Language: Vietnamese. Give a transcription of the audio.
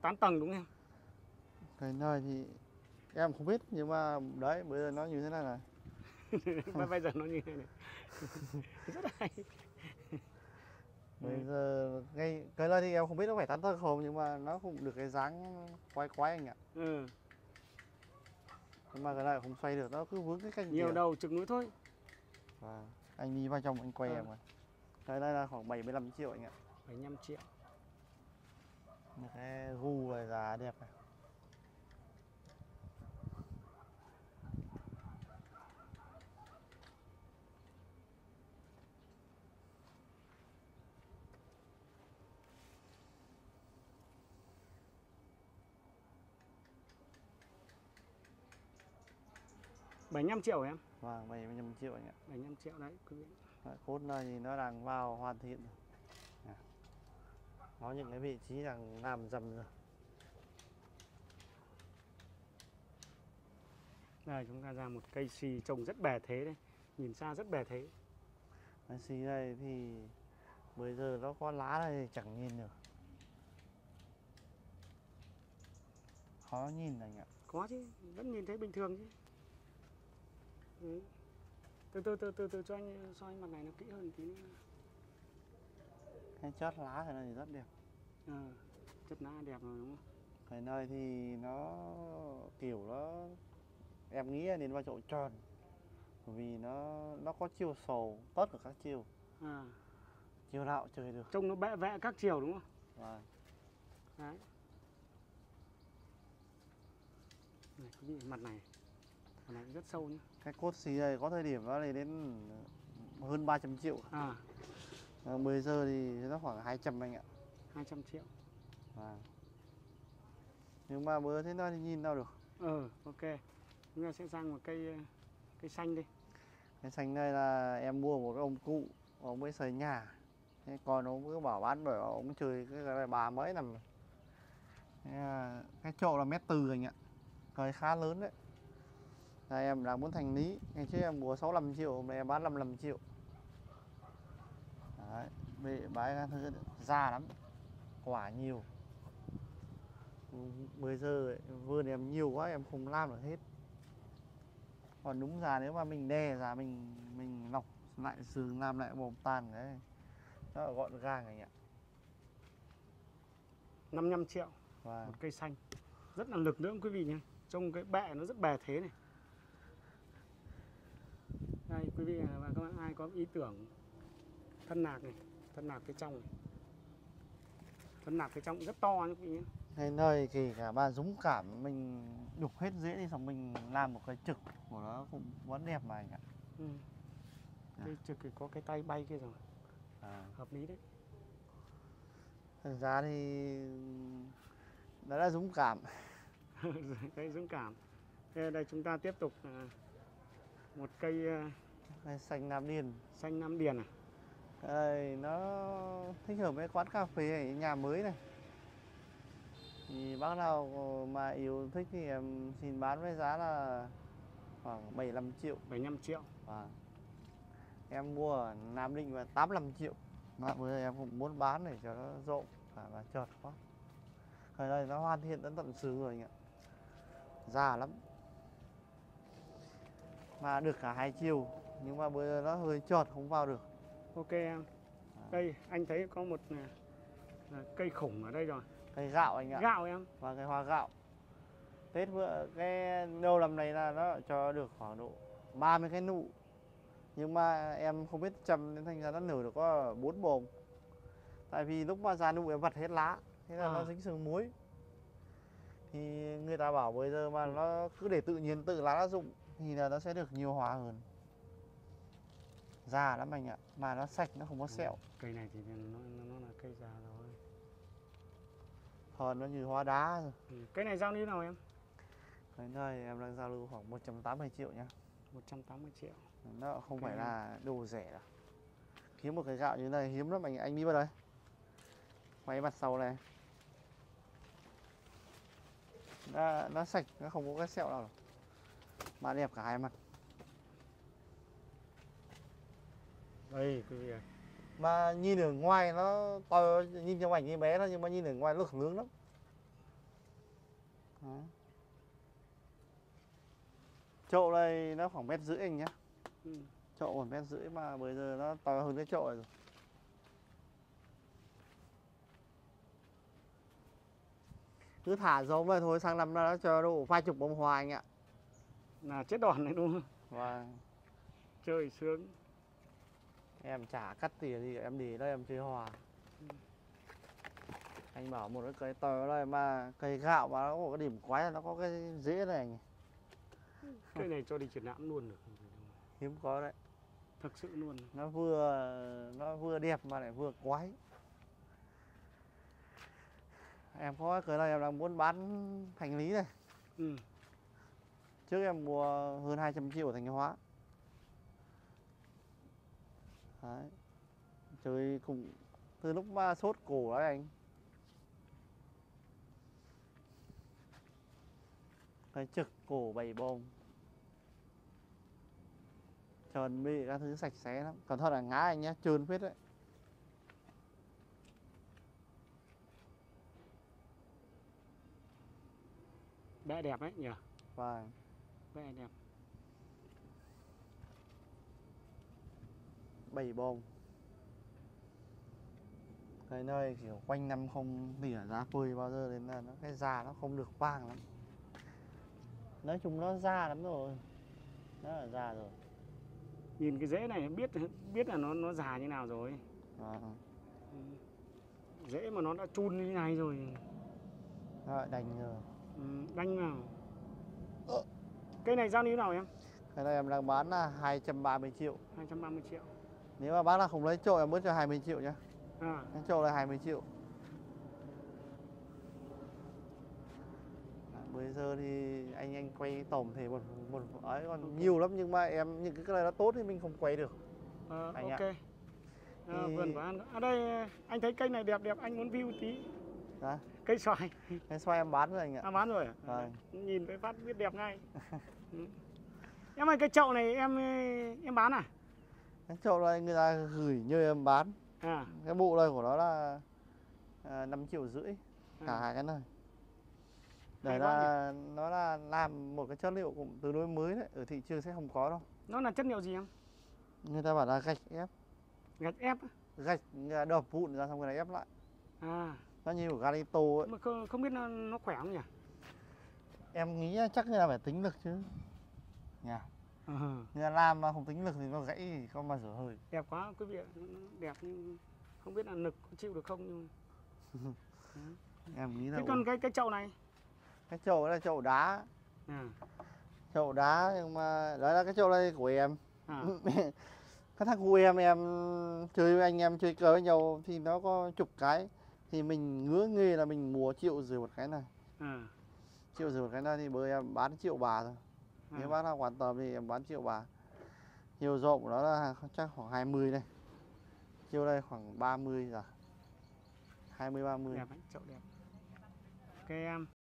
tán tầng đúng không em? Cái nơi thì em không biết, nhưng mà đấy bây giờ nó như thế này này. Bây giờ nó như thế này. Rất hay. Bây giờ ngay cái nơi thì em không biết nó phải tán tầng không, nhưng mà nó cũng được cái dáng quay quay anh ạ. Ừ. Nhưng mà cái này không xoay được, nó cứ vướng cái canh Nhiều kia. đầu trực núi thôi. Anh đi vào trong anh quay em rồi. Cái đây là khoảng 75 triệu anh ạ. 75 triệu. Một cái gu và giá đẹp này. Bảy 75 triệu hả em? Vâng, 75 triệu anh ạ. 75 triệu đấy quý vị. Cốt này thì nó đang vào hoàn thiện rồi. Có những cái vị trí đang làm dầm rồi. Đây chúng ta ra một cây xì trồng rất bè thế đây. Nhìn xa rất bè thế. Cái xì này thì bây giờ nó có lá này thì chẳng nhìn được. Khó nhìn anh ạ. Có chứ, vẫn nhìn thấy bình thường chứ. Từ cho anh mặt này nó kỹ hơn tí nữa. Cái chót lá cái này thì rất đẹp. Chất lá đẹp rồi đúng không? Cái này thì nó kiểu nó, em nghĩ là nên vào chỗ tròn, vì nó có chiều sầu tốt ở các chiều. Chiều nào chơi được. Trông nó bẽ vẽ các chiều đúng không? Vâng. Đấy. Này, quý vị, mặt này rất sâu nhá. Cái cốt xì này có thời điểm nó lên đến hơn 300 triệu. Bây giờ thì nó khoảng 200 anh ạ. 200 triệu. Vâng. Nhưng mà bữa thế nào thì nhìn đâu được. Ok. Chúng ta sẽ sang một cây xanh đi. Cái xanh này là em mua một ông cụ, ông mới xây nhà. Thế còn ông cứ bảo bán bởi ông chơi cái này 3 mấy năm rồi. Cái chậu là 1,4 m anh ạ. Cây khá lớn đấy. Đây em đang muốn thành lý. Ngày trước em mua 65 triệu, hôm nay em bán 55 triệu. Đấy, bị bãi già lắm. Quả nhiều. Bây giờ vườn em nhiều quá em không làm được hết. Còn đúng ra nếu mà mình đè ra mình lọc lại sườn làm lại bồm tàn đấy, nó gọn gàng anh ạ. 55 triệu. Một cây xanh rất là lực lưỡng quý vị nhé. Trông cái bẹ nó rất bè thế này. Đây quý vị và các bạn ai có ý tưởng thân nạc này, thân nạc phía trong này. Thân nạc phía trong rất to nhé quý vị nhé. Cái nơi kể cả bà dũng cảm mình đục hết rễ đi xong mình làm một cái trực của nó cũng vẫn đẹp mà anh ạ. Cái trực thì có cái tay bay kia rồi. Hợp lý đấy. Thực ra thì đó là dũng cảm. Cây dũng cảm. Thế đây chúng ta tiếp tục một cây xanh Nam Điền. Xanh Nam Điền này. Đây, nó thích hợp với quán cà phê ở nhà mới này. Thì bác nào mà yêu thích thì em xin bán với giá là khoảng 75 triệu. 75 triệu. Em mua ở Nam Định và 85 triệu. Mà bây giờ em cũng muốn bán để cho nó rộng và chợt quá. Cái này nó hoàn thiện đến tận xứ rồi anh ạ. Già lắm. Mà được cả 2 chiều. Nhưng mà bây giờ nó hơi chợt không vào được. Ok em. Đây anh thấy có một cây khủng ở đây rồi. Cây gạo anh ạ. Gạo em. Và cây hoa gạo. Tết vừa cái đầu năm này là nó cho được khoảng độ 30 cái nụ. Nhưng mà em không biết chăm nên thành ra nó nở được có 4 bông. Tại vì lúc mà ra nụ em vặt hết lá, thế là nó dính sương muối. Thì người ta bảo bây giờ mà nó cứ để tự nhiên tự lá nó rụng thì là nó sẽ được nhiều hoa hơn. Già lắm anh ạ, mà nó sạch, nó không có sẹo. Cây này thì nó là cây già rồi. Còn nó như hoa đá rồi. Cái này giao như nào em? Cái này em đang giao lưu khoảng 180 triệu nhá. 180 triệu. Nó không phải là đồ rẻ đâu. Kiếm một cái gạo như này hiếm lắm anh đi vào đây. Quay mặt sau này. Nó sạch, nó không có cái sẹo nào đâu. Mà đẹp cả hai mặt. Đây quý vị ơi. Mà nhìn ở ngoài nó to, nhìn trong ảnh như bé thôi, nhưng mà nhìn ở ngoài nó nướng lắm. Đấy. Chậu đây nó khoảng 1,5 mét anh nhá. Ừ. Chậu 1,5 mét mà bây giờ nó to hơn cái chậu này rồi. Cứ thả giống về thôi, sang năm nó cho độ vài chục bông hoa anh ạ. Là chết đòn này đúng không? Vâng. Chơi sướng. Em chả cắt tỉa gì cả, em để đây em chơi hoa. Anh bảo một cái cây to ở đây mà cây gạo mà nó có cái điểm quái là nó có cái rễ này anh. Cái này cho đi triển lãm luôn được. Hiếm có đấy. Thực sự luôn. Nó vừa đẹp mà lại vừa quái. Em có cái này em đang muốn bán hành lý này. Ừ. Trước em mua hơn 200 triệu ở Thanh Hóa. Đấy. Chơi cùng từ lúc mà sốt cổ đấy anh. Cái trực cổ 7 bông. Tròn bị các thứ sạch sẽ lắm. Cẩn thận là ngã anh nhé, trơn phết đấy. Bẹ đẹp đấy nhỉ? Vâng. Bẹ đẹp. 7 bông. Cái nơi kiểu quanh năm không tỉa giá phơi bao giờ đến là cái da nó không được vàng lắm. Nói chung nó già lắm rồi. Nó là già rồi. Nhìn cái rễ này biết là nó già như nào rồi. Vâng. Ừ. Rễ mà nó đã chun như này rồi. Nó lại đành rồi. Ừ, đanh vào. Cây này giao như thế nào em? Cái này em đang bán là 230 triệu. 230 triệu. Nếu mà bác là không lấy trội em bớt cho 20 triệu nhá. À. Cái trội là 20 triệu. Bây giờ thì anh quay tổng thể một ấy còn Ok. nhiều lắm, nhưng mà em những cái này nó tốt thì mình không quay được. Anh Ok. ạ. Vườn của anh. Ở đây anh thấy cây này đẹp đẹp, anh muốn view tí. Đó. Cây xoài. Cái xoay em bán rồi anh ạ. À, bán rồi à? Vâng. Nhìn cái phát biết đẹp ngay. Ừ. Em ơi, cái chậu này em bán à? Cái chậu này người ta gửi như em bán. À. Cái bộ này của nó là 5,5 triệu cả À. hai cái này. Hay Để quá là nó là làm một cái chất liệu cũng tương đối mới đấy, ở thị trường sẽ không có đâu. Nó là chất liệu gì em? Người ta bảo là gạch ép. Gạch ép á? Gạch đập vụn ra xong rồi ép lại. À. Nó như của Galito ấy. Mà không biết nó khỏe không nhỉ? Em nghĩ chắc là phải tính lực chứ. Nha. Người ta làm mà không tính lực thì nó gãy thì không bao giờ hơi. Đẹp quá quý vị ạ, nó đẹp nhưng không biết là lực có chịu được không nhưng Em nghĩ là thế còn cái chậu này? cái chậu là chậu đá. À. Chậu đá nhưng mà đấy là cái chậu đây của em. À. Cái thằng cu em chơi với anh em chơi cờ với nhau thì nó có chục cái thì mình ngứa nghề là mình mua 1,5 triệu một cái này. À. 1,5 triệu một cái này thì bây em bán 1,3 triệu thôi. Nếu bác nào quan tâm thì em bán 1,3 triệu. Chiều rộng của nó là chắc khoảng 20 này. Chiều đây khoảng 30 rồi. 20-30. Đẹp đấy, chậu đẹp. Ok em.